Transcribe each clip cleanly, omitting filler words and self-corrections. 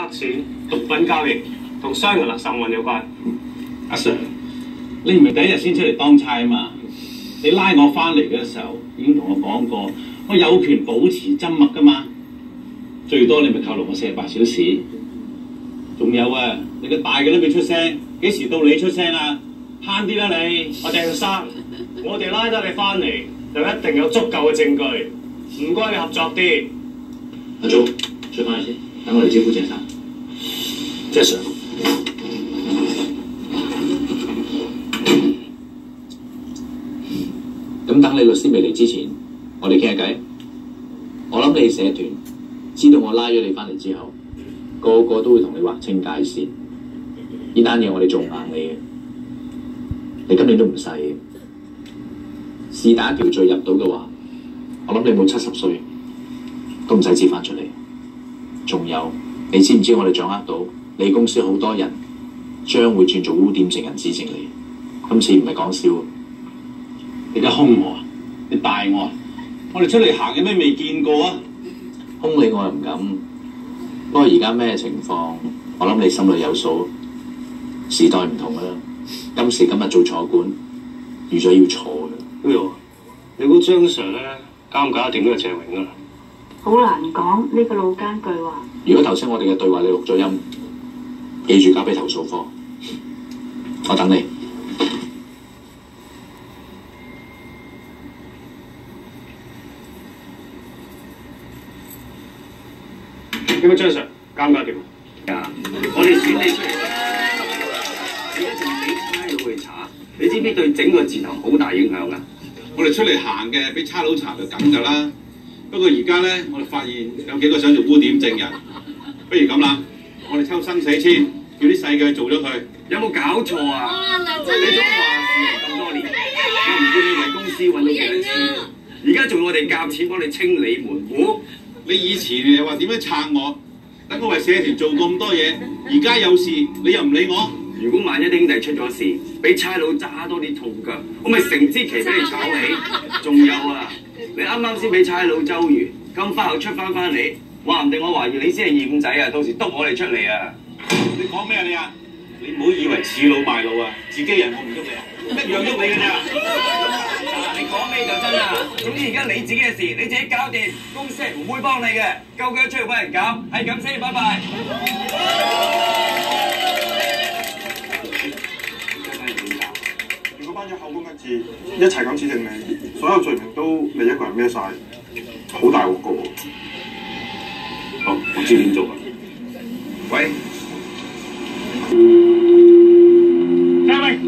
錢、毒品交易同商人勒索案有關。 阿 Sir， 你唔係第一日先出嚟當差啊嘛？你拉我翻嚟嘅時候已經同我講過，我有權保持緘默噶嘛。最多你咪扣留我48小時。仲有啊，你個大嘅都未出聲，幾時到你出聲啊？慳啲啦你！ 阿鄭生，我哋拉得你翻嚟，就一定有足夠嘅證據，唔該你合作啲。 阿祖，出翻嚟先，等我嚟招呼鄭生。 謝 Sir。 咁等你律師未嚟之前，我哋傾下偈。我諗你社團知道我拉咗你翻嚟之後，個個都會同你劃清界線。呢單嘢我哋做硬你嘅，你今年都唔細嘅，是但一條罪入到嘅話，我諗你冇70歲都唔使折翻出嚟。仲有，你知唔知我哋掌握到你公司好多人將會轉做污點證人指證你？今次唔係講笑。 你而家兇我啊！你大我啊！我哋出嚟行有咩未見過啊？ 兇你我又唔敢。不過而家咩情況，我諗你心裏有數。時代唔同啦，今時今日做坐館，預咗要坐嘅。 咩喎？你估張 Sir 咧搞唔搞得掂呢個謝榮啊？ 好難講呢個老奸巨猾。 如果頭先我哋嘅對話你錄咗音，記住交俾投訴科，我等你。 點解張 Sir 搞唔搞掂啊？我哋選你出嚟，你一定俾差佬去查，你知唔知對整個字頭好大影響啊？ 我哋出嚟行嘅，俾差佬查就咁㗎啦。不過而家咧，我哋發現有幾個想做污點證人，不如咁啦，我哋抽生死簽，叫啲細嘅做咗佢。 有冇搞錯啊？你做話事咁多年，又唔見你為公司揾到幾多錢，而家仲要我哋夾錢幫你清理門戶。 你以前又話點樣撐我，等我為社團做咁多嘢，而家有事你又唔理我。 如果萬一兄弟出咗事，俾差佬揸多啲痛腳，我咪成支旗俾你炒起。仲有啊，你啱啱先俾差佬周完，咁快又出翻嚟，話唔定我懷疑你先係二五仔啊！到時督我哋出嚟啊！ 你講咩啊你啊？你唔好以為恃老賣老啊，自己人我唔喐你啊，一樣喐你㗎咋。 你講咩就真啦。總之而家你自己嘅事，你自己搞掂，公司係唔會幫你嘅。夠姜出去幫人搞，係咁先，拜拜。 如果班友口供一致，一齊咁指證你，所有罪名都你一個人孭晒，好大鑊個喎。 好，我知點做啦。 喂， 大衛，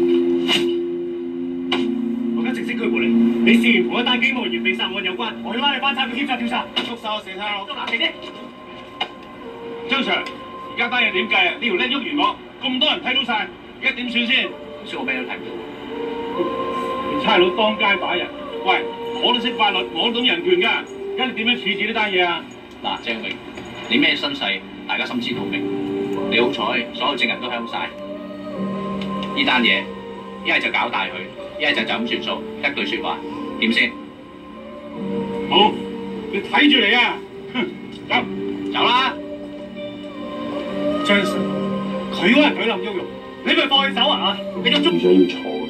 我而家正式拘捕你，你涉嫌同一單機務員被殺案有關，我要拉你翻參與協助調查。捉手死差佬，捉拿嚟啫。張 Sir， 而家單嘢點計啊？呢條僆喐完我，咁多人睇到晒，而家點算先？算我俾人睇唔到。差佬當街打人，喂，我都識法律，我都懂人權㗎，而家你點樣處置呢單嘢啊？ 嗱，鄭榮，你咩身世，大家心知肚明。你好彩，所有證人都響晒。呢單嘢一係就搞大佢，一係就咁算數。一句説話，點先？ 好，你睇住嚟啊！哼，走啦！張 Sir， 佢嗰人舉冧喐肉，你咪放佢走啊！你咁預咗要坐嘅，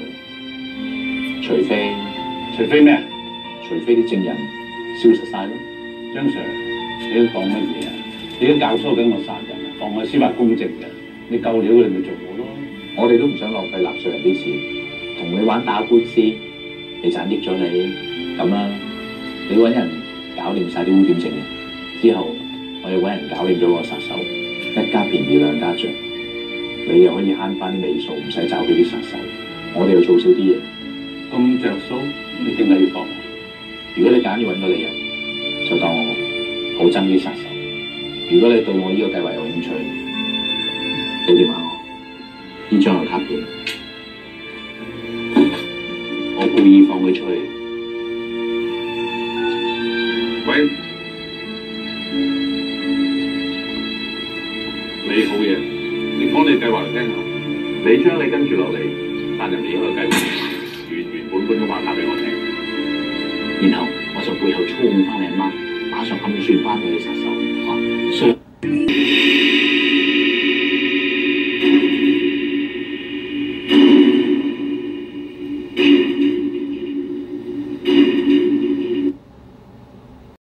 除非咩？除非啲證人消失晒咯。 張 Sir， 你都講乜嘢啊？你都教唆緊我殺人啊，妨礙司法公正嘅，你夠料你咪做我咯。 我哋都唔想浪費納稅人啲錢，同你玩打官司，你賺益咗你咁啦。你揾人搞掂晒啲污點證人之後，我又揾人搞掂咗個殺手，一家便宜兩家著，你又可以慳翻啲尾數，唔使找俾啲殺手，我哋又做少啲嘢。 咁着數，你點解要幫我？ 如果你揀要揾個理由，就當我好憎啲殺手。如果你對我呢個計劃有興趣，俾電話我，呢張係卡片，我故意放佢出去。 喂，你好嘢，你講你計劃嚟聽下。你將你跟住落嚟殺人哋嗰個計劃原本咁話答俾我聽， 然後我就背後操控翻你阿媽，馬上暗算翻佢嘅殺手。